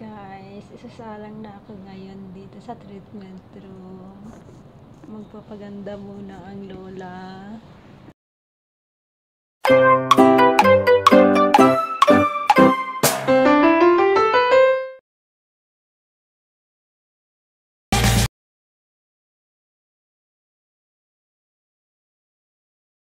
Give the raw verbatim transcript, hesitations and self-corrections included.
guys, isasalang na ako ngayon dito sa treatment room. Magpapaganda muna ang lola.